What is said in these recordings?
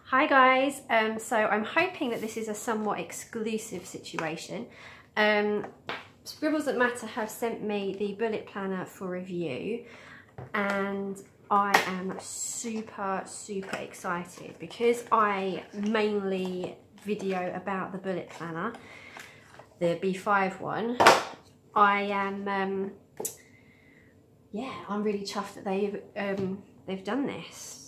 Hi guys, so I'm hoping that this is a somewhat exclusive situation. Scribbles That Matter have sent me the bullet planner for review and I am super excited because I mainly video about the bullet planner, the B5 one. I am, yeah, I'm really chuffed that they've done this.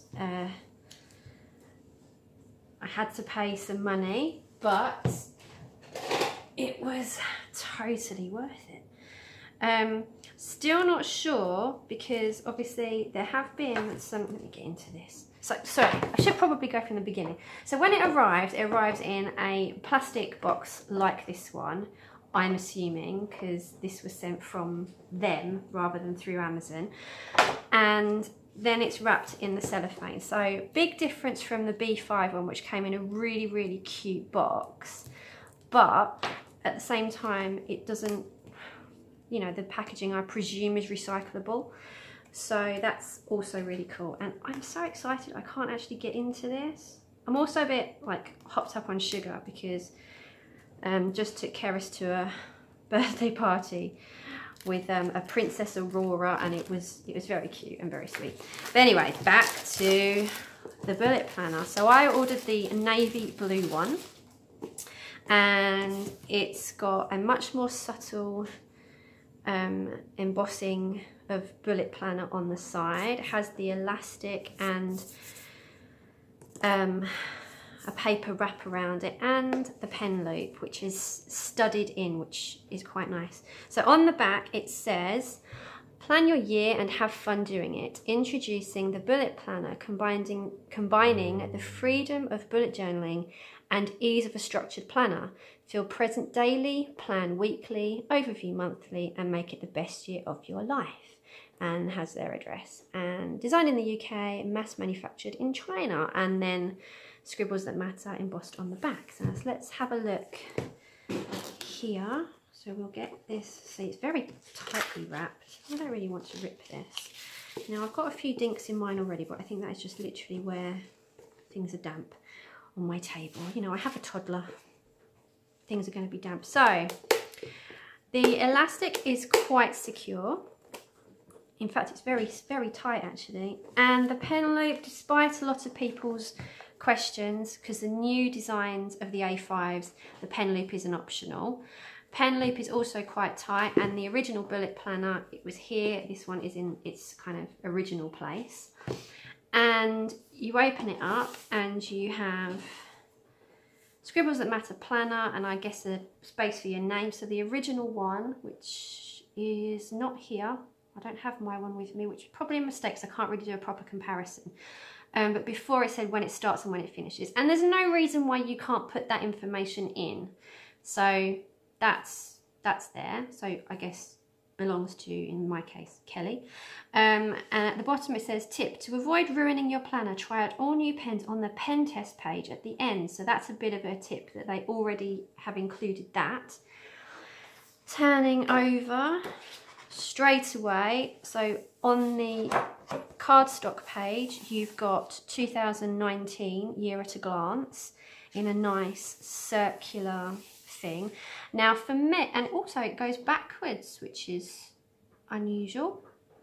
I had to pay some money, but it was totally worth it. Still not sure because obviously there have been some, let me get into this. So, sorry, I should probably go from the beginning. So when it arrives in a plastic box like this one, I'm assuming, because this was sent from them rather than through Amazon. And then it's wrapped in the cellophane. So big difference from the B5 one, which came in a really cute box. But at the same time, it doesn't, you know, the packaging I presume is recyclable. So that's also really cool. And I'm so excited, I can't actually get into this. I'm also a bit like hopped up on sugar because just took Keris to a birthday party with a Princess Aurora, and it was very cute and very sweet. But anyway, back to the bullet planner. So I ordered the navy blue one, and it's got a much more subtle embossing of bullet planner on the side. It has the elastic and a paper wrap around it, and the pen loop, which is studded in, which is quite nice. So on the back it says, plan your year and have fun doing it. Introducing the bullet planner, combining the freedom of bullet journaling and ease of a structured planner. Feel present daily, plan weekly, overview monthly, and make it the best year of your life. And has their address. And designed in the UK, mass manufactured in China. And then Scribbles That Matter embossed on the back. So let's have a look here. So we'll get this, see, it's very tightly wrapped. I don't really want to rip this. Now I've got a few dinks in mine already, but I think that is just literally where things are damp on my table. You know, I have a toddler. Things are going to be damp. So the elastic is quite secure. In fact, it's very tight actually. And the pen loop, despite a lot of people's questions, because the new designs of the A5s, the pen loop isn't optional. Pen loop is also quite tight, and the original bullet planner, it was here. This one is in its kind of original place. And you open it up and you have Scribbles That Matter planner, and I guess a space for your name. So the original one, which is not here, I don't have my one with me, which is probably a mistake, so I can't really do a proper comparison. But before it said when it starts and when it finishes. And there's no reason why you can't put that information in. So that's there. So I guess belongs to, in my case, Kelly. And at the bottom it says, tip, to avoid ruining your planner, try out all new pens on the pen test page at the end. So that's a bit of a tip that they already have included that. Turning over straight away, so on the cardstock page you've got 2019 year at a glance in a nice circular thing. Now for me, and also it goes backwards, which is unusual.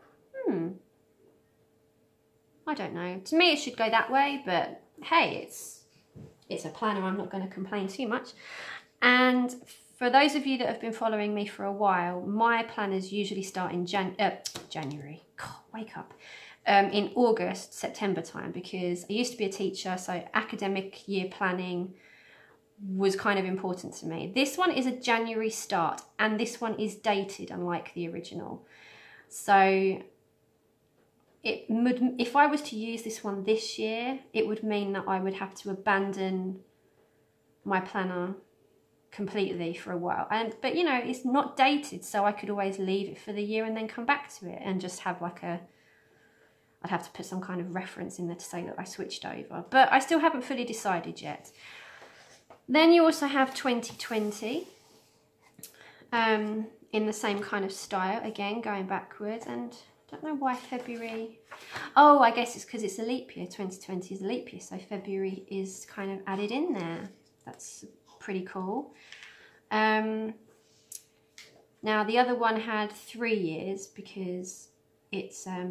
I don't know, to me it should go that way, but hey, it's a planner, I'm not going to complain too much. And for those of you that have been following me for a while, my planners usually start in January. God, wake up. In August, September time, because I used to be a teacher, so academic year planning was kind of important to me. This one is a January start, and this one is dated, unlike the original. So it would, if I was to use this one this year, it would mean that I would have to abandon my planner completely for a while. But you know, it's not dated, so I could always leave it for the year and then come back to it and just have like a, I'd have to put some kind of reference in there to say that I switched over, but I still haven't fully decided yet. Then you also have 2020 in the same kind of style, again going backwards, and don't know why February. Oh, I guess it's because it's a leap year. 2020 is a leap year, so February is kind of added in there. That's pretty cool. Now the other one had 3 years because it's I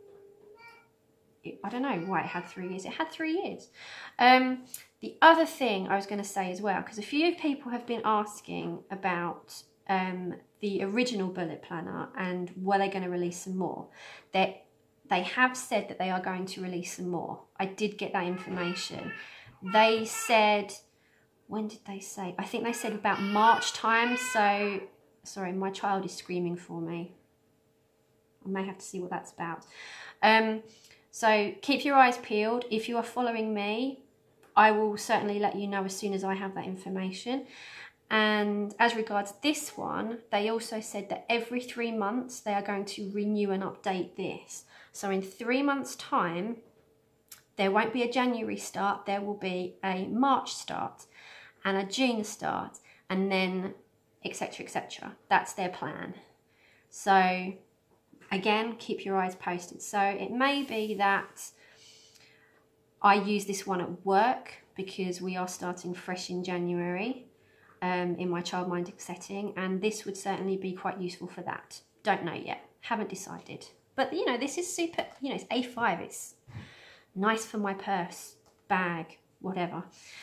don't know why it had 3 years. It had 3 years. The other thing I was going to say as well, because a few people have been asking about the original bullet planner and were they going to release some more. They have said that they are going to release some more. I did get that information. They said, when did they say? I think they said about March time. So, sorry, my child is screaming for me. I may have to see what that's about. So keep your eyes peeled. If you are following me, I will certainly let you know as soon as I have that information. And as regards this one, they also said that every 3 months they are going to renew and update this. So in 3 months' time, there won't be a January start, there will be a March start and a June start, and then etc, etc. That's their plan. So again, keep your eyes posted. So it may be that I use this one at work because we are starting fresh in January in my childminded setting, and this would certainly be quite useful for that. Don't know yet, haven't decided. But you know, this is super, you know, it's A5, it's nice for my purse, bag, whatever.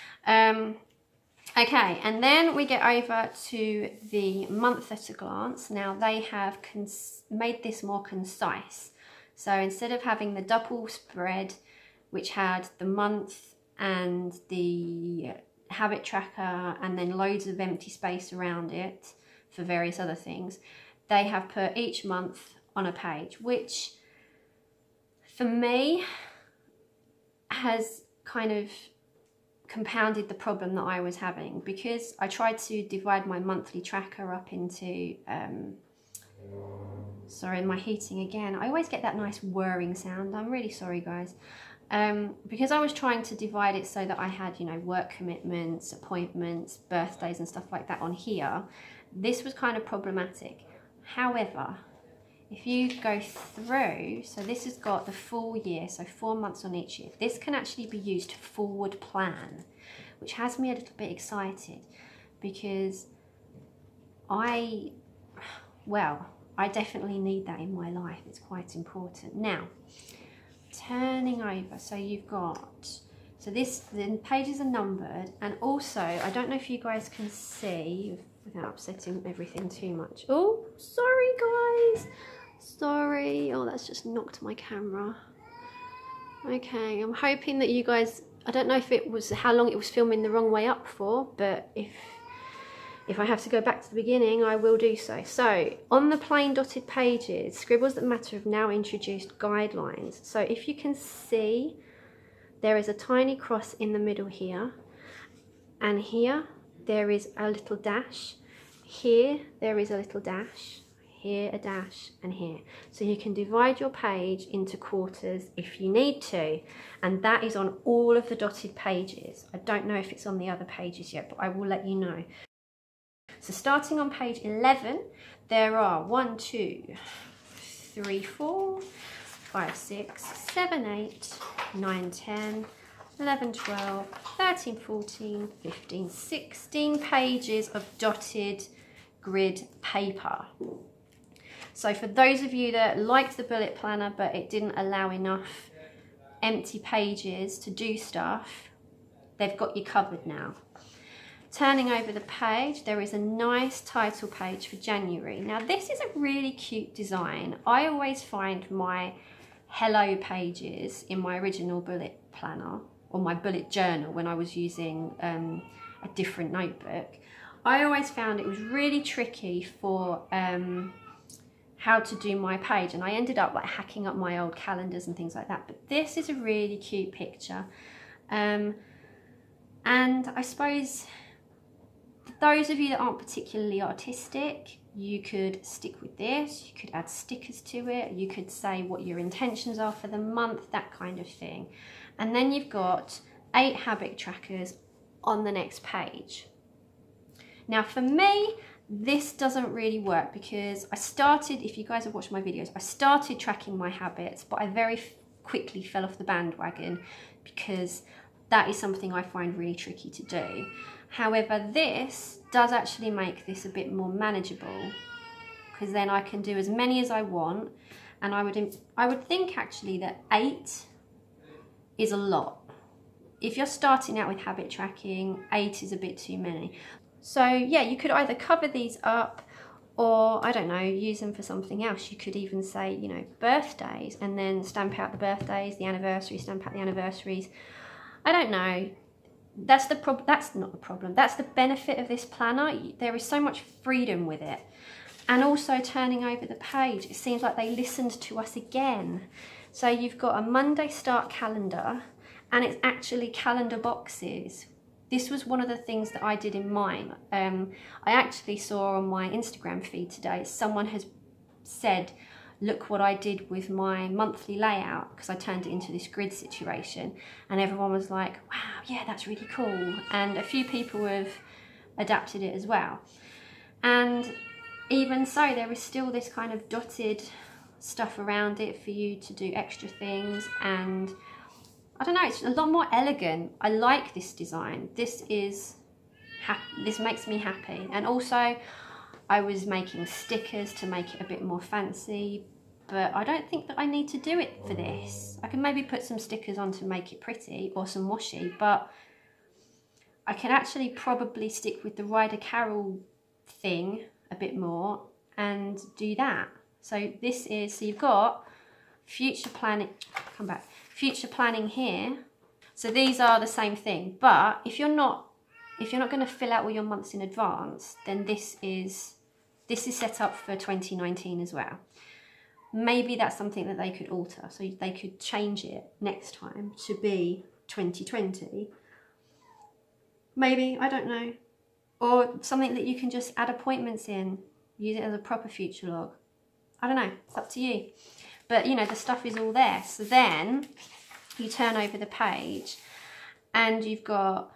Okay, and then we get over to the month at a glance. Now they have made this more concise. So instead of having the double spread, which had the month and the habit tracker and then loads of empty space around it for various other things, they have put each month on a page, which for me has kind of compounded the problem that I was having, because I tried to divide my monthly tracker up into sorry, my heating again, I always get that nice whirring sound, I'm really sorry guys, because I was trying to divide it so that I had, you know, work commitments, appointments, birthdays and stuff like that on here. This was kind of problematic. However, if you go through, so this has got the full year, so 4 months on each year. This can actually be used to forward plan, which has me a little bit excited because I definitely need that in my life. It's quite important. Now, turning over, so you've got, so the pages are numbered, and also, I don't know if you guys can see, without upsetting everything too much. Oh, sorry guys. Sorry, oh that's just knocked my camera. Okay, I'm hoping that you guys, I don't know if it was how long it was filming the wrong way up for, but if I have to go back to the beginning, I will do so. So on the plain dotted pages, Scribbles That Matter have now introduced guidelines. So if you can see, there is a tiny cross in the middle here, and here there is a little dash, here there is a little dash, here a dash, and here. So you can divide your page into quarters if you need to, and that is on all of the dotted pages. I don't know if it's on the other pages yet, but I will let you know. So starting on page 11, there are 1, 2, 3, 4, 5, 6, 7, 8, 9, 10, 11, 12, 13, 14, 15, 16 pages of dotted grid paper. So for those of you that liked the bullet planner but it didn't allow enough empty pages to do stuff, they've got you covered now. Turning over the page, there is a nice title page for January. Now this is a really cute design. I always find my hello pages in my original bullet planner, or my bullet journal when I was using a different notebook, I always found it was really tricky for how to do my page, and I ended up like hacking up my old calendars and things like that. But this is a really cute picture, and I suppose those of you that aren't particularly artistic, you could stick with this, you could add stickers to it, you could say what your intentions are for the month, that kind of thing. And then you've got 8 habit trackers on the next page. Now for me, this doesn't really work because I started, if you guys have watched my videos, I started tracking my habits, but I very quickly fell off the bandwagon because that is something I find really tricky to do. However, this does actually make this a bit more manageable, because then I can do as many as I want, and I would think actually that 8 is a lot. If you're starting out with habit tracking, 8 is a bit too many. So yeah, you could either cover these up, or I don't know, use them for something else. You could even say, you know, birthdays, and then stamp out the birthdays, the anniversaries, stamp out the anniversaries. I don't know. That's not the problem. That's the benefit of this planner. There is so much freedom with it. And also turning over the page, it seems like they listened to us again. So you've got a Monday start calendar, and it's actually calendar boxes. This was one of the things that I did in mine. I actually saw on my Instagram feed today, someone has said, look what I did with my monthly layout, because I turned it into this grid situation, and everyone was like, wow, yeah, that's really cool. And a few people have adapted it as well. And even so, there is still this kind of dotted stuff around it for you to do extra things, and I don't know, it's a lot more elegant. I like this design. This makes me happy. And also, I was making stickers to make it a bit more fancy, but I don't think that I need to do it for this. I can maybe put some stickers on to make it pretty, or some washi, but I can actually probably stick with the Ryder Carroll thing a bit more and do that. So this is, so you've got future planning, future planning here. So these are the same thing, but if you're not going to fill out all your months in advance, then this is set up for 2019 as well. Maybe that's something that they could alter, so they could change it next time to be 2020. Maybe, I don't know. Or something that you can just add appointments in, use it as a proper future log. I don't know, it's up to you. But you know, the stuff is all there. So then you turn over the page and you've got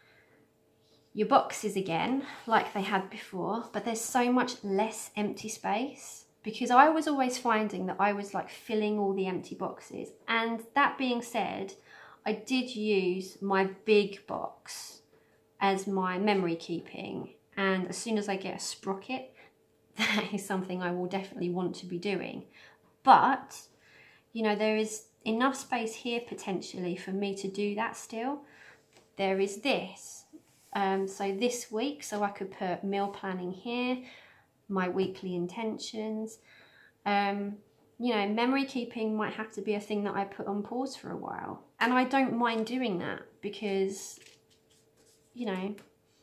your boxes again, like they had before, but there's so much less empty space, because I was always finding that I was like filling all the empty boxes. And that being said, I did use my big box as my memory keeping, and as soon as I get a sprocket, that is something I will definitely want to be doing. But you know, there is enough space here potentially for me to do that still. There is this, so this week, so I could put meal planning here, my weekly intentions. You know, memory keeping might have to be a thing that I put on pause for a while, and I don't mind doing that because, you know,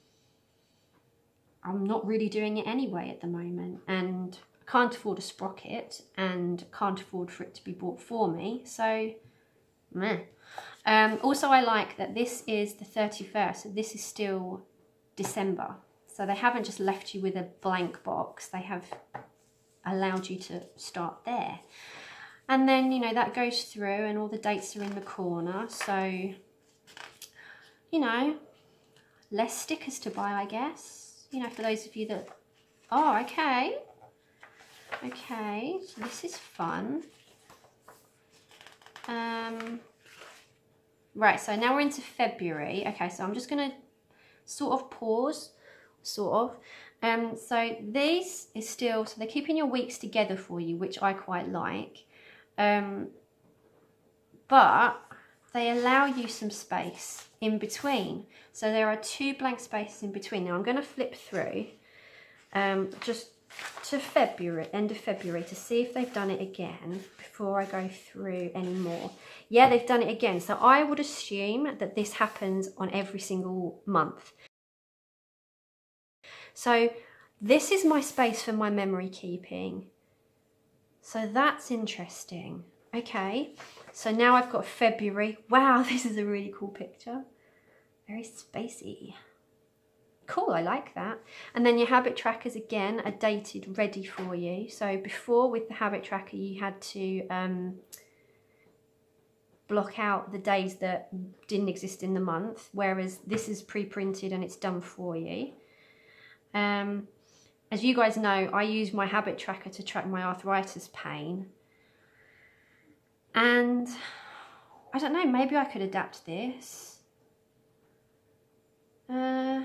I'm not really doing it anyway at the moment, and I can't afford a sprocket and can't afford for it to be bought for me, so meh. Also, I like that this is the 31st, so this is still December, so they haven't just left you with a blank box, they have allowed you to start there. And then, you know, that goes through and all the dates are in the corner, so, you know, less stickers to buy, I guess. You know, for those of you that, oh, okay, so this is fun. Right, so now we're into February. Okay, so I'm just gonna sort of pause, so this is still, so they're keeping your weeks together for you, which I quite like, but they allow you some space in between. So there are 2 blank spaces in between. Now I'm going to flip through just to February, end of February, to see if they've done it again before I go through any more. Yeah, they've done it again. So I would assume that this happens on every single month. So this is my space for my memory keeping. So that's interesting. Okay, so now I've got February. Wow, this is a really cool picture. Very spacey. Cool, I like that. And then your habit trackers again are dated, ready for you. So before, with the habit tracker, you had to block out the days that didn't exist in the month, whereas this is pre-printed and it's done for you. as you guys know, I use my habit tracker to track my arthritis pain. And I don't know, maybe I could adapt this. Let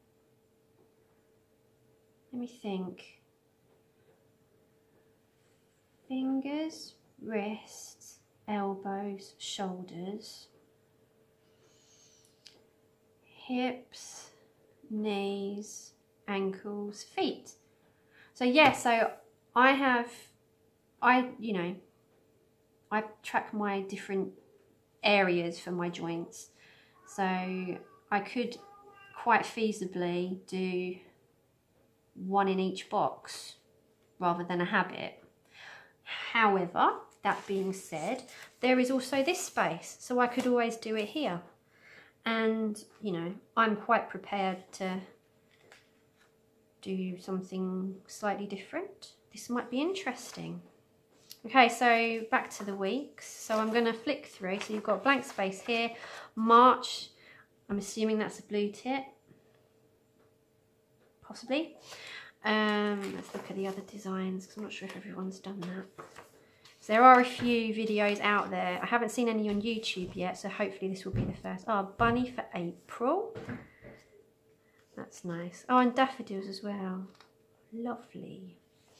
me think. Fingers, wrists, elbows, shoulders, hips, knees, ankles, feet. So yeah, so I track my different areas for my joints. So I could quite feasibly do one in each box rather than a habit. However, that being said, there is also this space, so I could always do it here. And, you know, I'm quite prepared to do something slightly different. This might be interesting. Okay, so back to the weeks. So I'm going to flick through. So you've got blank space here. March, I'm assuming that's a blue tip. Possibly. Let's look at the other designs because I'm not sure if everyone's done that. So there are a few videos out there. I haven't seen any on YouTube yet, so hopefully this will be the first. Oh, bunny for April. That's nice. Oh, and daffodils as well. Lovely.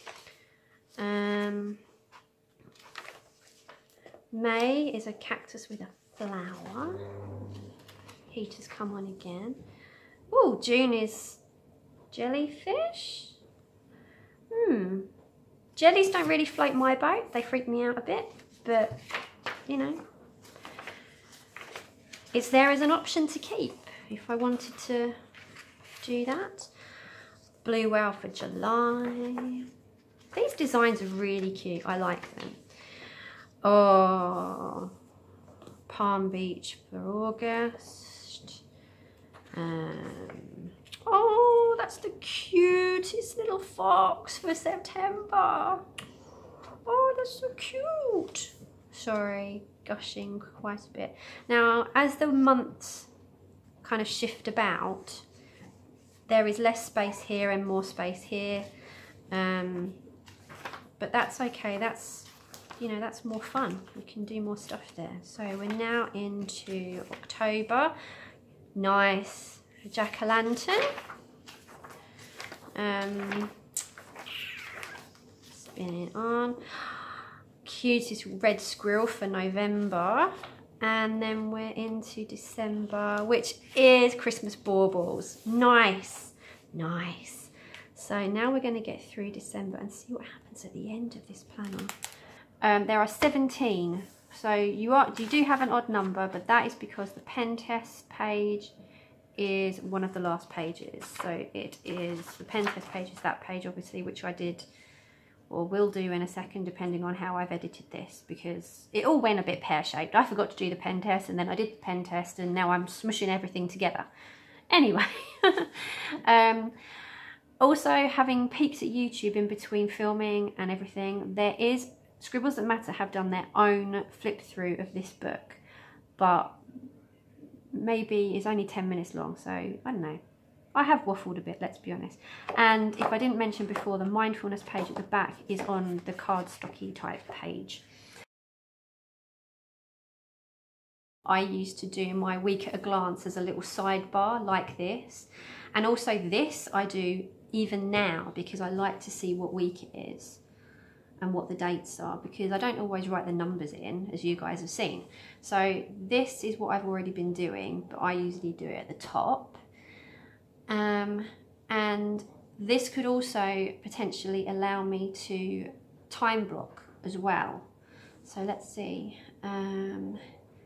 May is a cactus with a flower. Heat has come on again. Oh, June is jellyfish. Jellies don't really float my boat. They freak me out a bit, but you know, it's there as an option to keep if I wanted to do that. Blue whale for July. These designs are really cute. I like them. Oh, Palm Beach for August. Oh, that's the cutest little fox for September. Oh, that's so cute. Sorry, gushing quite a bit. Now, as the months kind of shift about, there is less space here and more space here. But that's okay. That's, you know, that's more fun. We can do more stuff there. So we're now into October. Nice. Jack-o'-lantern. Spin it on. Cutest red squirrel for November. And then we're into December, which is Christmas baubles. Nice. Nice. So now we're going to get through December and see what happens at the end of this planner. There are 17. So you do have an odd number, but that is because the pen test page is one of the last pages. So it is, the pen test page is that page obviously, which I did or will do in a second depending on how I've edited this, because it all went a bit pear-shaped. I forgot to do the pen test and then I did the pen test and now I'm smushing everything together. Anyway, also having peeked at YouTube in between filming and everything, there is, Scribbles That Matter have done their own flip through of this book, but maybe it's only 10 minutes long, so I don't know. I have waffled a bit, let's be honest. And if I didn't mention before, the mindfulness page at the back is on the cardstocky type page. I used to do my week at a glance as a little sidebar like this, and also this I do even now because I like to see what week it is and what the dates are, because I don't always write the numbers in, as you guys have seen. So this is what I've already been doing, but I usually do it at the top. And this could also potentially allow me to time block as well. So let's see, 7,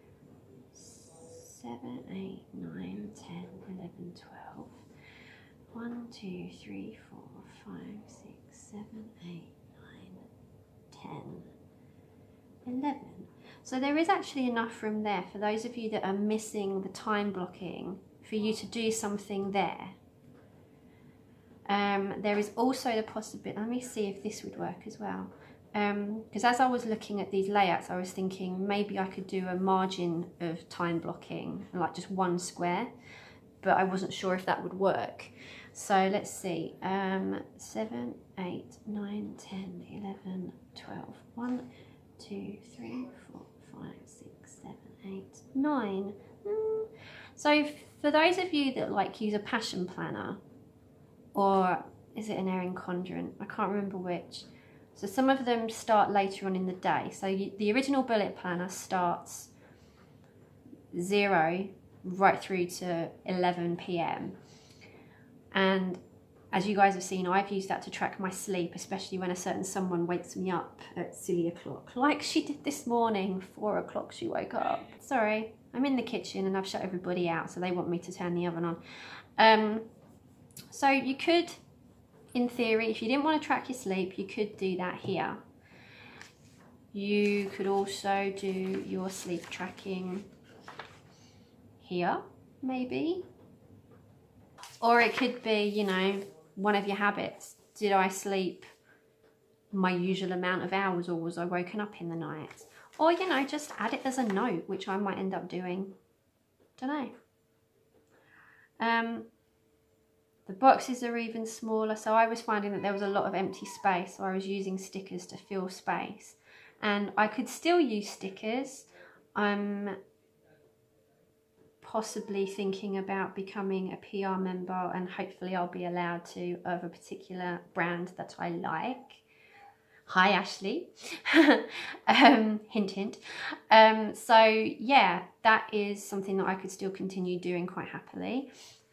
8, 9, 10, 11, 12. 1, 2, 3, 4, 5, 6, 7, 8, 10, 11. So there is actually enough room there for those of you that are missing the time blocking for you to do something there. There is also the possibility, let me see if this would work as well. Because as I was looking at these layouts, I was thinking maybe I could do a margin of time blocking, like just one square, but I wasn't sure if that would work. So let's see, 7, 8, 9, 10, 11, 12, 1, 2, 3, 4, 5, 6, 7, 8, 9. So for those of you that like use a passion planner, or is it an Erin Condren? I can't remember which. So some of them start later on in the day. So the original bullet planner starts 0 right through to 11 p.m. And as you guys have seen, I've used that to track my sleep, especially when a certain someone wakes me up at silly o'clock, like she did this morning. 4 o'clock she woke up. Sorry, I'm in the kitchen and I've shut everybody out, so they want me to turn the oven on. So you could, in theory, if you didn't want to track your sleep, you could do that here. You could also do your sleep tracking here, maybe. Or it could be, you know, one of your habits. Did I sleep my usual amount of hours, or was I woken up in the night? Or, you know, just add it as a note, which I might end up doing. Don't know. The boxes are even smaller, so I was finding that there was a lot of empty space, so I was using stickers to fill space. And I could still use stickers. I'm possibly thinking about becoming a PR member, and hopefully I'll be allowed to, of a particular brand that I like. Hi Ashley. Hint hint. So yeah, that is something that I could still continue doing quite happily.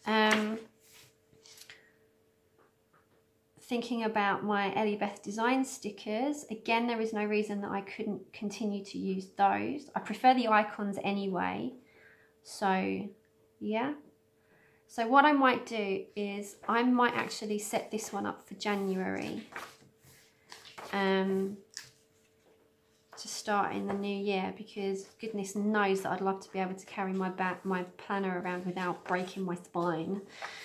Thinking about my Ellie Beth design stickers, again, there is no reason that I couldn't continue to use those. I prefer the icons anyway. So yeah, so what I might do is I might actually set this one up for January, to start in the new year, because goodness knows that I'd love to be able to carry my planner around without breaking my spine.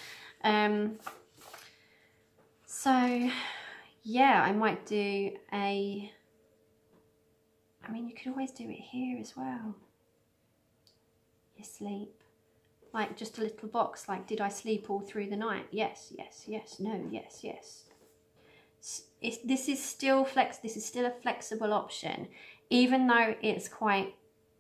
So yeah, I might do I mean, you could always do it here as well. Your sleep, like just a little box, like, did I sleep all through the night? Yes, yes, yes, no, yes, yes. This is still a flexible option, even though it's quite,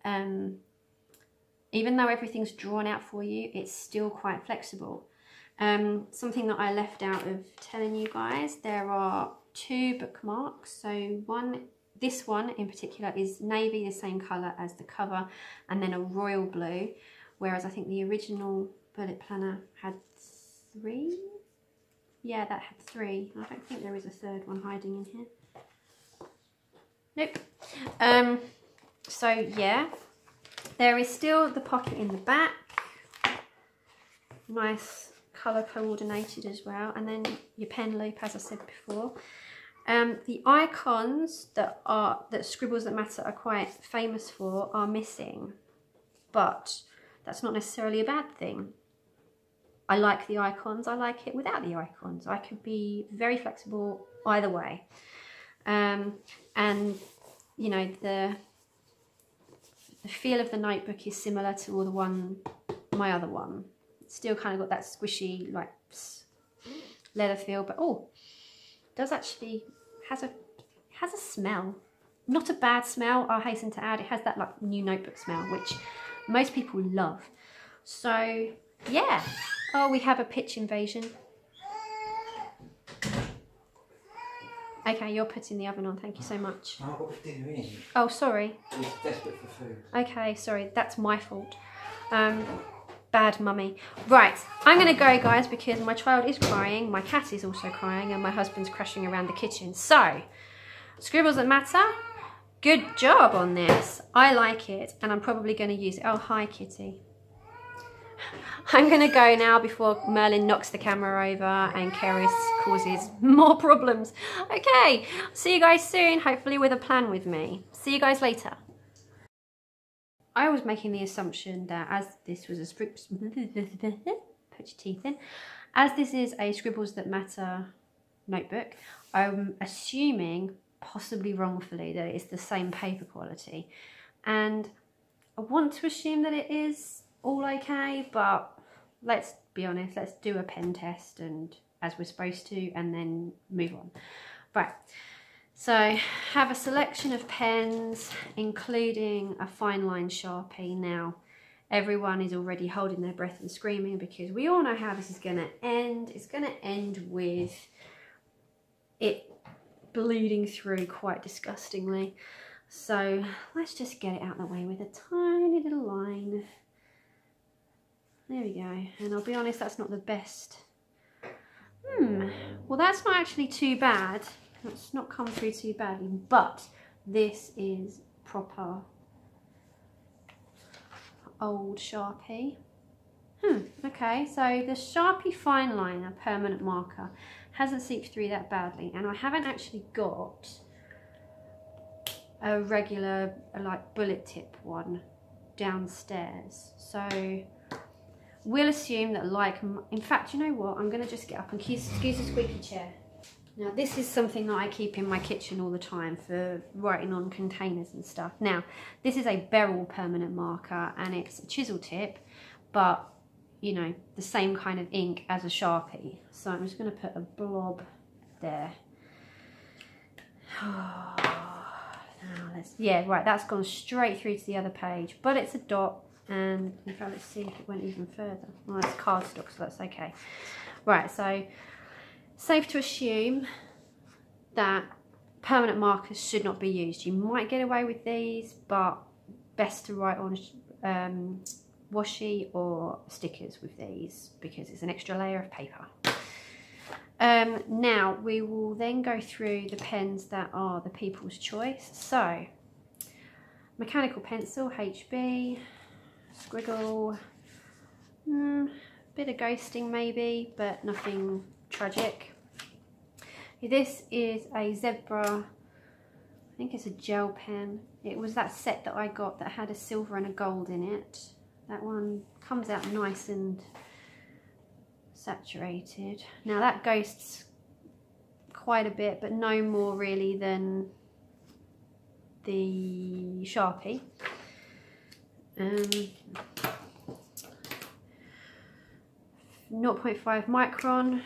even though everything's drawn out for you, it's still quite flexible. Something that I left out of telling you guys, there are 2 bookmarks. So this one in particular is navy, the same colour as the cover, and then a royal blue, whereas I think the original bullet planner had 3. Yeah, that had 3. I don't think there is a 3rd one hiding in here. Nope. So yeah, there is still the pocket in the back. Nice colour coordinated as well, and then your pen loop, as I said before. The icons that Scribbles That Matter are quite famous for are missing, but that's not necessarily a bad thing. I like the icons, I like it without the icons. I could be very flexible either way. And you know, the feel of the notebook is similar to my other one. It's still kind of got that squishy, like, leather feel, but oh, does actually has a smell. Not a bad smell, I hasten to add. It has that like new notebook smell, which most people love. So yeah. Oh, we have a pitch invasion. Okay, you're putting the oven on. Thank you so much. I've got dinner in. Oh, sorry. He's desperate for food. Okay, sorry. That's my fault. Bad mummy. Right, I'm going to go, guys, because my child is crying, my cat is also crying, and my husband's crashing around the kitchen. So, Scribbles That Matter, good job on this. I like it, and I'm probably going to use it. Oh, hi, kitty. I'm going to go now before Merlin knocks the camera over and Keris causes more problems. Okay, see you guys soon, hopefully with a plan with me. See you guys later. I was making the assumption that as this was a put your teeth in, as this is a Scribbles That Matter notebook, I'm assuming, possibly wrongfully, that it's the same paper quality, and I want to assume that it is all okay, but let's be honest, let's do a pen test and as we're supposed to, and then move on. Right, so have a selection of pens, including a fine line Sharpie. Now, everyone is already holding their breath and screaming because we all know how this is going to end. It's going to end with it bleeding through quite disgustingly. So let's just get it out of the way with a tiny little line. There we go. And I'll be honest, that's not the best. Well, that's not actually too bad. It's not come through too badly, but this is proper old Sharpie. Okay, so the Sharpie Fine Liner permanent marker hasn't seeped through that badly, and I haven't actually got a regular like bullet tip one downstairs, so we'll assume that, like, in fact, you know what, I'm gonna just get up and excuse the squeaky chair. Now, this is something that I keep in my kitchen all the time for writing on containers and stuff. Now, this is a Beryl permanent marker, and it's a chisel tip, but, you know, the same kind of ink as a Sharpie. So I'm just going to put a blob there. Yeah, right, that's gone straight through to the other page, but it's a dot, and in fact, let's see if it went even further. Well, it's cardstock, so that's okay. Right, so safe to assume that permanent markers should not be used. You might get away with these, but best to write on washi or stickers with these because it's an extra layer of paper. Now we will then go through the pens that are the people's choice. So mechanical pencil, HB, squiggle, bit of ghosting maybe, but nothing tragic. This is a zebra, I think it's a gel pen. It was that set that I got that had a silver and a gold in it. That one comes out nice and saturated. Now that ghosts quite a bit, but no more really than the Sharpie. 0.5 micron.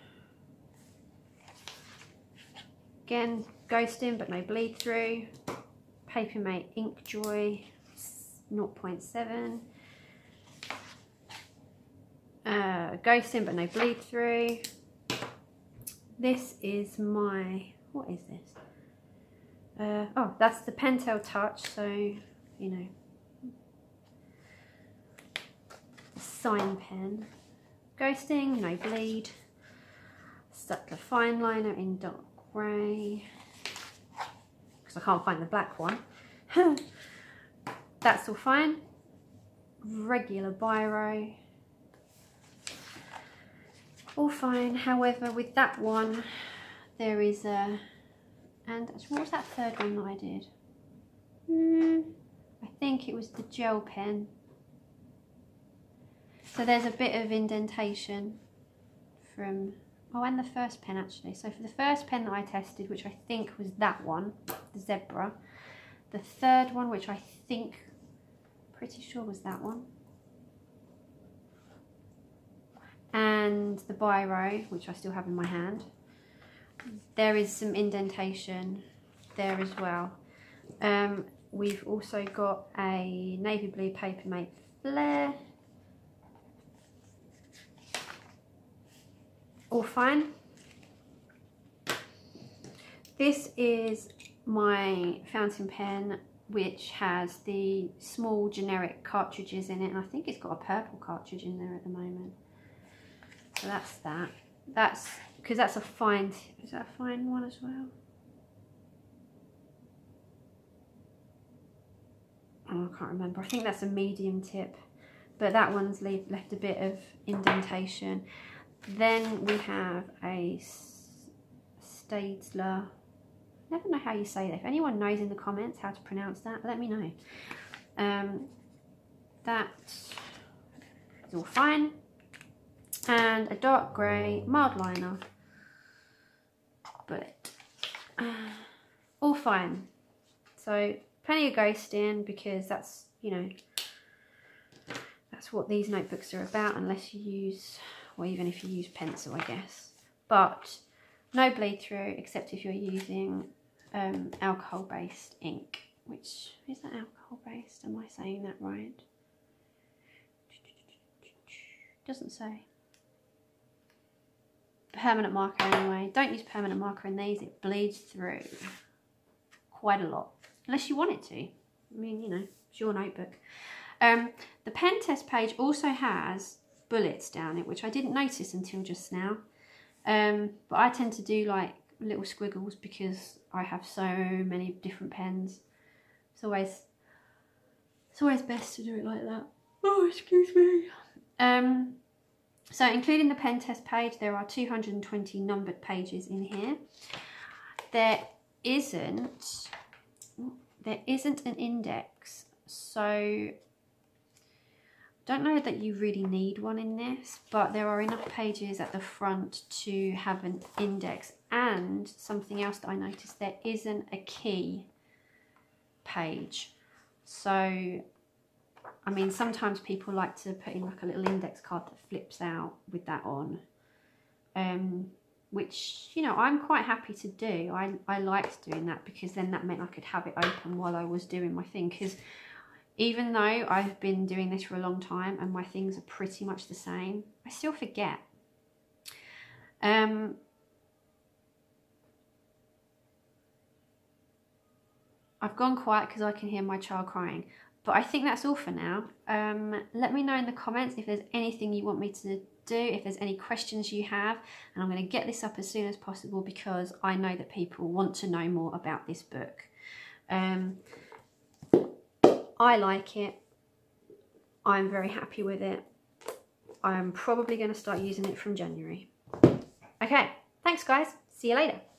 Again, ghosting but no bleed through. Papermate Ink Joy 0.7. Ghosting but no bleed through. This is my, what is this? Oh, that's the Pentel Touch, so, you know, sign pen. Ghosting, no bleed. Subtler Fine Liner in dark grey, because I can't find the black one. That's all fine. Regular biro, all fine. However, with that one, there is a, and what was that third one that I did? I think it was the gel pen. So there's a bit of indentation from, oh, and the first pen actually. So for the first pen that I tested, which I think was that one, the zebra, the third one, which I think, pretty sure was that one, and the biro, which I still have in my hand, there is some indentation there as well. We've also got a navy blue Papermate Flare. All fine. This is my fountain pen, which has the small generic cartridges in it, and I think it's got a purple cartridge in there at the moment. So that's that. That's because that's a fine, is that a fine one as well? Oh, I can't remember. I think that's a medium tip, but that one's left a bit of indentation. Then we have a Staedtler. I never know how you say that. If anyone knows in the comments how to pronounce that, let me know. That is all fine. And a dark grey mild liner bullet. All fine. So plenty of ghosting because that's, you know, that's what these notebooks are about, unless you use, or even if you use pencil, I guess. But no bleed through, except if you're using alcohol-based ink. Which, is that alcohol-based? Am I saying that right? Doesn't say. Permanent marker anyway. Don't use permanent marker in these. It bleeds through quite a lot. Unless you want it to. I mean, you know, it's your notebook. The pen test page also has bullets down it, which I didn't notice until just now. But I tend to do like little squiggles because I have so many different pens. It's always best to do it like that. Oh, excuse me. So including the pen test page, there are 220 numbered pages in here. There isn't an index, so don't know that you really need one in this, but there are enough pages at the front to have an index. And something else that I noticed, there isn't a key page. So, I mean, sometimes people like to put in like a little index card that flips out with that on, which, you know, I'm quite happy to do. I liked doing that because then that meant I could have it open while I was doing my thing, because even though I've been doing this for a long time and my things are pretty much the same, I still forget. I've gone quiet because I can hear my child crying. But I think that's all for now. Let me know in the comments if there's anything you want me to do, if there's any questions you have. And I'm going to get this up as soon as possible because I know that people want to know more about this book. I like it. I'm very happy with it. I'm probably going to start using it from January. Okay, thanks guys. See you later.